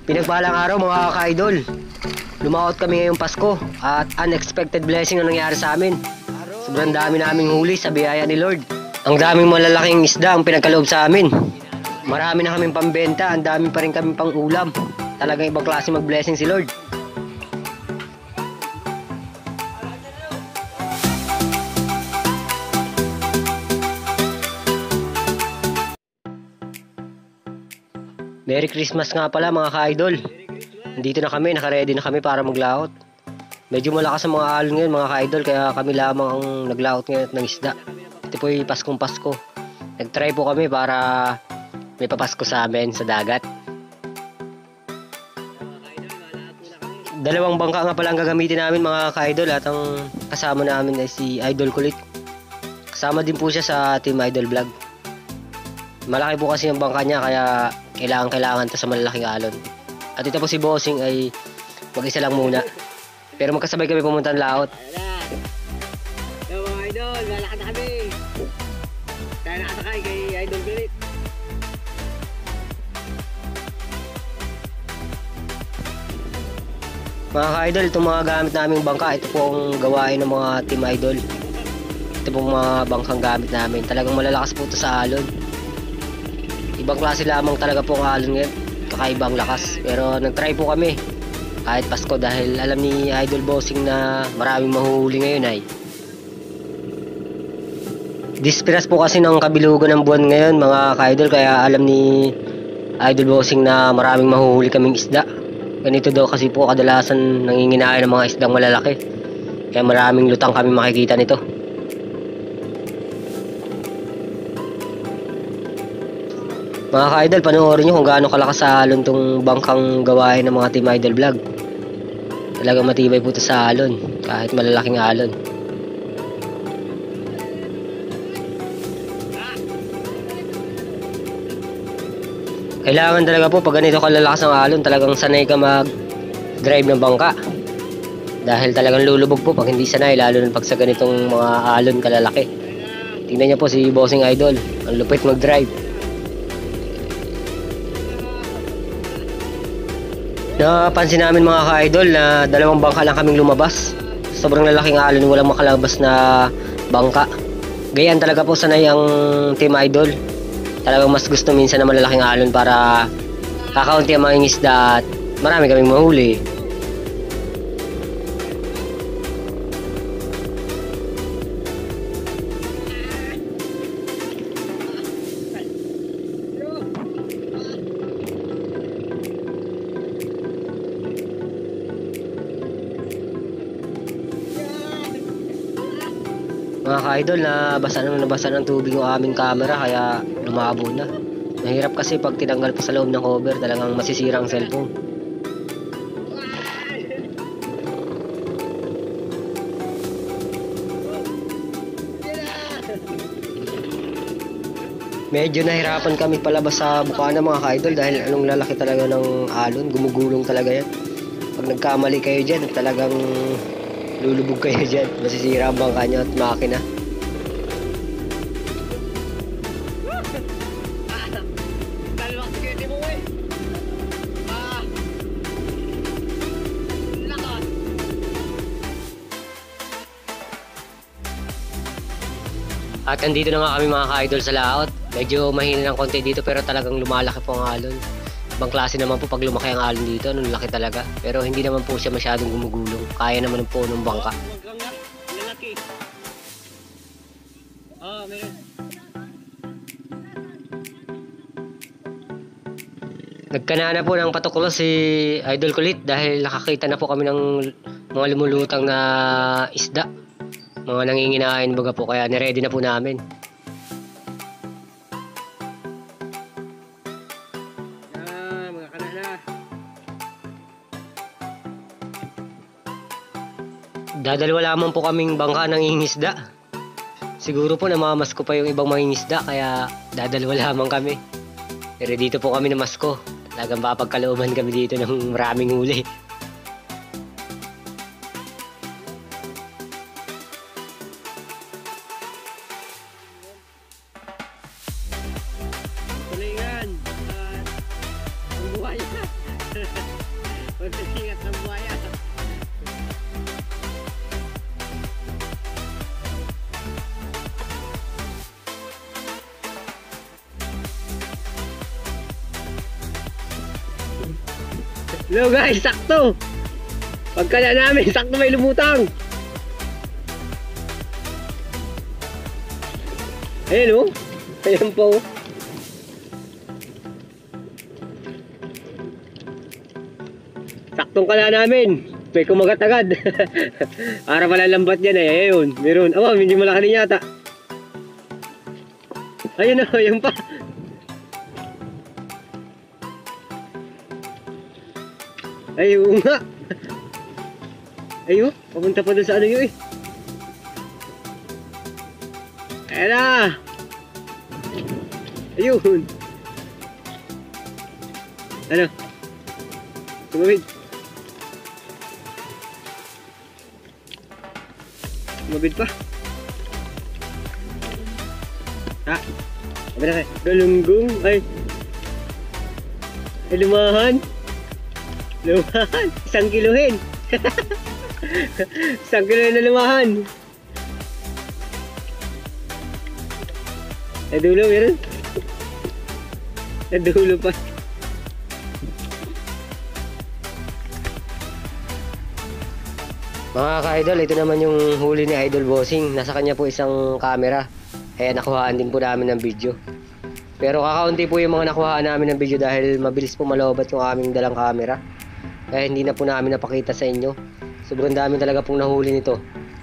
Pinagpalang araw mga ka-idol. Lumaot kami ngayong Pasko at unexpected blessing ang nangyari sa amin. Sobrang dami naming huli sa biyaya ni Lord. Ang daming malalaking isda ang pinagkaloob sa amin. Marami na kaming pambenta, ang dami pa rin kaming pang ulam. Talagang ibang klase mag-blessing si Lord. Merry Christmas nga pala mga ka-idol. Nandito na kami, naka-ready na kami para maglaot. Medyo malakas ang mga alon ngayon mga ka-idol, kaya kami lamang ang naglaot ngayon ng isda. Ito po yung Paskong Pasko. Nag-try po kami para may papasko sa amin sa dagat. Dalawang bangka nga pala ang gagamitin namin mga ka-idol, at ang kasama namin ay si Idol Kulit. Kasama din po siya sa Team Idol Vlog. Malaki po kasi yung bangka niya, kaya kailangan to sa malalaking alon. At ito po si Bossing ay mag-isa lang muna. Pero magkasabay kami pumunta ng laot. Yo mga idol, lalakad na kami. Tayo nakasakay kay Idol Kulit. Mga ka-idol, itong mga gamit naming bangka, ito po ang gawain ng mga Team Idol. Ito po mga bangkang gamit namin. Talagang malalakas po ito sa alon. Ibang klase lamang talaga po ang alon ngayon. Kakaibang lakas. Pero nag-try po kami kahit Pasko, dahil alam ni Idol Bossing na maraming mahuhuli ngayon ay. Dispiras po kasi ng kabilugan ng buwan ngayon mga ka-idol, kaya alam ni Idol Bossing na maraming mahuhuli kaming isda. Ganito daw kasi po kadalasan nanginginain ng mga isdang malalaki. Kaya maraming lutang kami makikita nito. Mga ka-idol, panoorin nyo kung gaano kalakas sa alon tong bangkang gawain ng mga Team Idol Vlog. Talagang matibay po ito sa alon, kahit malalaking alon. Kailangan talaga po pag ganito kalalakas ang alon, talagang sanay ka mag-drive ng bangka. Dahil talagang lulubog po pag hindi sanay, lalo na pag sa ganitong mga alon kalalaki. Tingnan niyo po si Bossing Idol, ang lupit mag-drive. Napansin namin mga ka-idol na dalawang bangka lang kaming lumabas. Sobrang lalaking alon, walang makalabas na bangka. Gayaan talaga po sanay ang Team Idol. Talagang mas gusto minsan na malalaking alon para kakaunti ang mga isda at marami kaming mahuli. Mga ka-idol, nabasa ng tubig yung aming camera, kaya lumabo na. Mahirap kasi pag tinanggal pa sa loob ng cover, talagang masisira ang cellphone. Medyo nahirapan kami palabas sa bukana mga ka-idol, dahil anong lalaki talaga ng alon, gumugulong talaga yan. Pag nagkamali kayo dyan, talagang lulubog kayo dyan, masisira ang bangka nyo at makina. At andito na nga kami mga ka-idol sa laot. Medyo mahina ng konti dito, pero talagang lumalaki po ang alon. Ibang klase naman po pag lumaki ang alon dito, nung laki talaga. Pero hindi naman po siya masyadong gumugulong. Kaya naman po ng bangka. Lalaki. Meron. Nagkanana po ng patuklo si Idol Kulit dahil nakakita na po kami ng mga lumulutang na isda. Mga nanginginain baga po, kaya niready na po namin. Mga kanana. Dadalwa lamang po kaming bangka ng ingisda. Siguro po namamas ko pa yung ibang mangingisda, kaya dadalwa lamang kami. Pero dito po kami namasko. Talagang papagkalooban kami dito ng maraming huli. Tulingan. Ang buhay. Pagkasingat ng buhaya. Hello guys, sakto! Pagkala namin, sakto may lumutang! Ayan o. Ayan po. Saktong kala namin. May kumagat agad. Para pala lambat yan eh. Ayun, meron. Oh, medyo malaki din yata. Ayun o, ayun pa. Ayun nga. Ayun, papunta pa doon sa ano yun eh. Ayan na. Ayun. Ano? Tumawid. Tumawid pa. Ha? Sabi na kayo. Galunggong. Ay. Ay, lumahan. Lumahan. 1 kilohin. 1 kilohin na lumahan. Ay, dulo meron. Ay, dulo pa. Mga ka-idol, ito naman yung huli ni Idol Bossing. Nasa kanya po isang camera. Kaya nakuhaan din po namin ng video. Pero kakaunti po yung mga nakuhaan namin ng video dahil mabilis po malobat yung aming dalang camera. Kaya hindi na po namin napakita sa inyo. Sobrang dami talaga pong nahuli nito.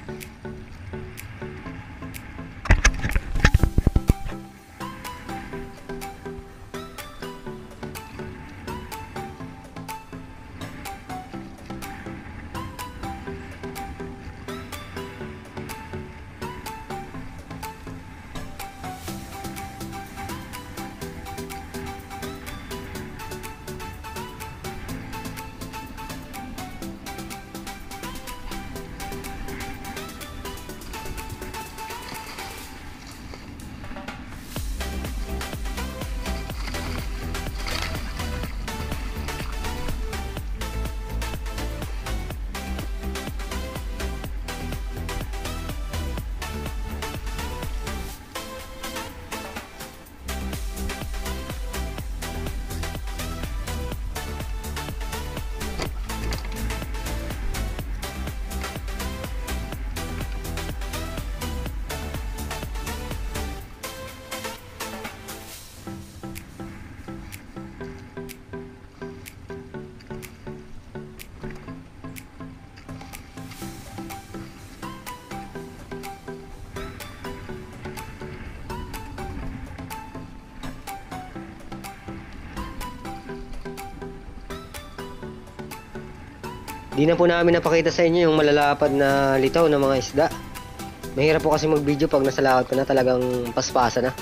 Di na po namin napakita sa inyo yung malalapad na litaw ng mga isda. Mahirap po kasi mag-video pag nasa laot ka na, talagang paspasa na.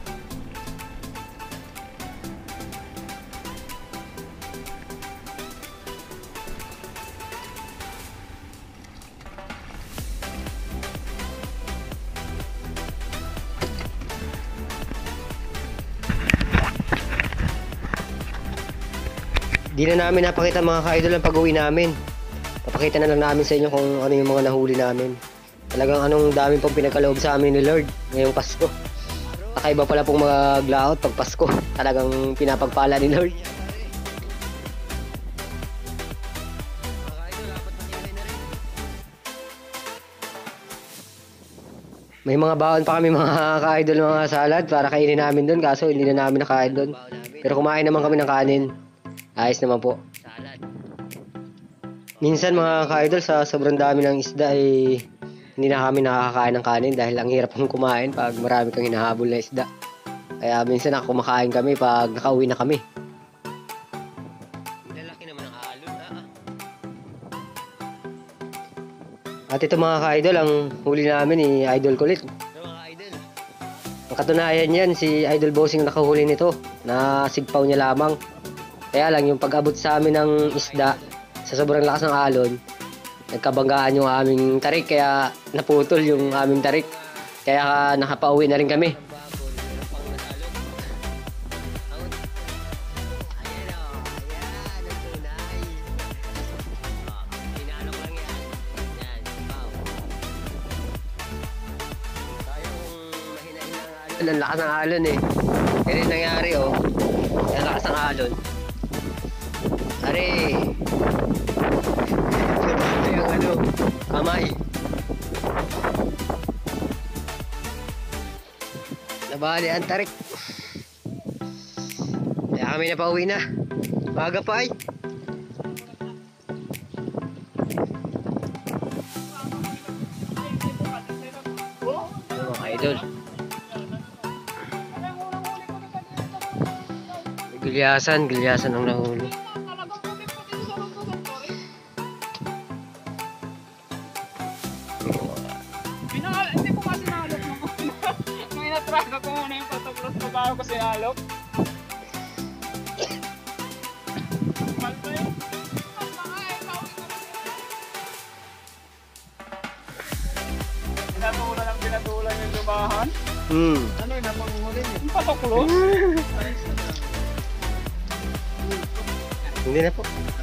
Di na namin napakita mga ka-idol ang pag-uwi namin. Papakita na lang namin sa inyo kung ano yung mga nahuli namin. Talagang anong dami pong pinagkaloob sa amin ni Lord ngayong Pasko. Kakaiba pala pong maglaot pag Pasko. Talagang pinapagpala ni Lord. May mga baon pa kami mga ka-idol, mga salad para kainin namin doon, kaso hindi na namin nakain doon. Pero kumain naman kami ng kanin. Ayos naman po. Minsan mga ka-idol, sa sobrang dami ng isda ay hindi na kami nakakakain ng kanin dahil ang hirap kong kumain pag marami kang hinahabol na isda. Kaya minsan kumakain kami pag nakauwi na kami. Lalaki naman ang alon, At ito mga ka-idol, ang huli namin ni Idol Kulit. Ang katunayan yan, si Idol Bossing nakahuli nito. Nasigpaw niya lamang. Kaya lang yung pag-abot sa amin ng isda, sa sobrang lakas ng alon, nagkabanggaan yung aming tarik, kaya naputol yung aming tarik. Kaya nakapauwi na rin kami. Ang lakas ng alon eh. Yan yung nangyari oh. Ang lakas ng alon. Are. Yung ano, kamay. Nabali ang tarik. Kaya kami na pauwi na. Maga pa ay. Mga idol. Gilyasan ang nahuli. Hindi ko kasi nalok nung inatraga ko muna yung patapos na bago ko si Alok. Pinatulan yung lumahan. Ano yung napanghuli niya? Yung patuklo? Hindi na po.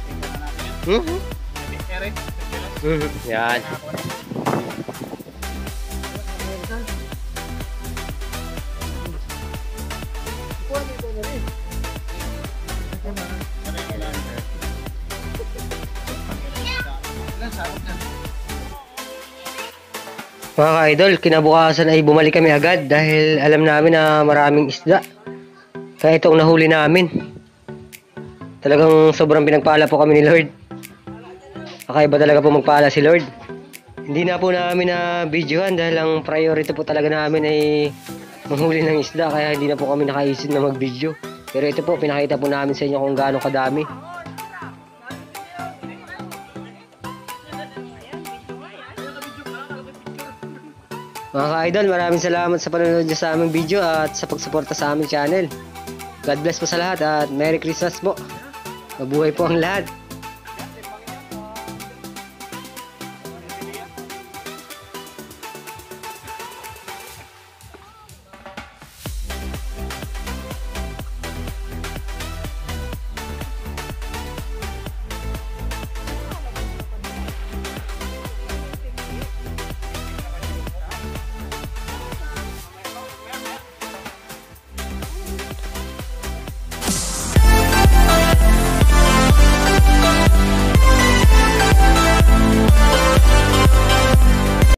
Yan. Mga ka-idol, kinabukasan ay bumalik kami agad dahil alam namin na maraming isda. Kaya itong nahuli namin. Talagang sobrang pinagpala po kami ni Lord. Kakaiba talaga po magpala si Lord. Hindi na po namin na videohan dahil ang priority po talaga namin ay manghuli ng isda. Kaya hindi na po kami nakaisip na mag-video. Pero ito po, pinakita po namin sa inyo kung gaano kadami. Mga ka-idol, maraming salamat sa panonood niyo sa aming video at sa pagsuporta sa aming channel. God bless po sa lahat at Merry Christmas po. Mabuhay po ang lahat.